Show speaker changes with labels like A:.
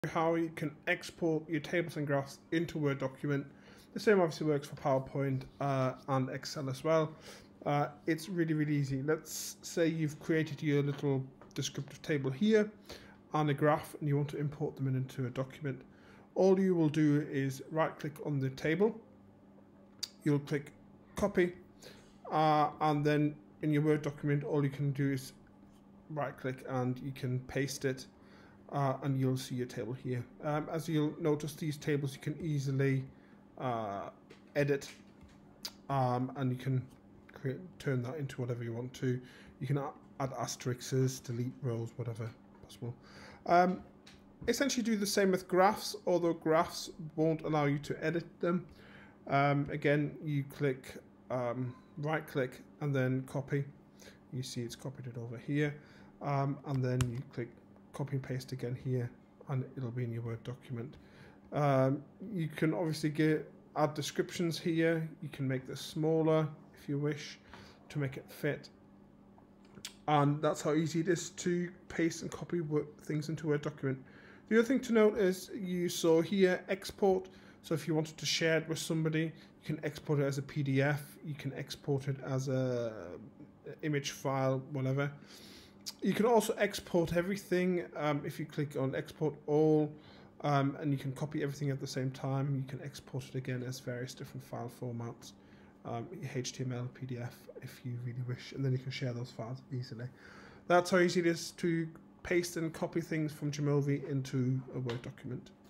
A: how you can export your tables and graphs into a Word document. The same obviously works for PowerPoint and Excel as well. It's really easy. Let's say you've created your little descriptive table here and a graph, and you want to import them into a document. All you will do is right click on the table, you'll click copy, and then in your Word document all you can do is right click and you can paste it, and you'll see your table here. As you'll notice, these tables you can easily edit, and you can turn that into whatever you want to. You can add asterisks, delete rows, whatever possible. Essentially do the same with graphs, although graphs won't allow you to edit them. Again, you click right click and then copy. You see it's copied it over here, and then you click copy and paste again here, and it'll be in your Word document. You can obviously add descriptions here. You can make this smaller if you wish to make it fit, and that's how easy it is to paste and copy things into a Word document. The other thing to note is you saw here export. So if you wanted to share it with somebody, you can export it as a PDF, you can export it as a image file, whatever. You can also export everything if you click on export all, and you can copy everything at the same time. You can export it again as various different file formats, HTML, PDF if you really wish, and then you can share those files easily. That's how easy it is to paste and copy things from Jamovi into a Word document.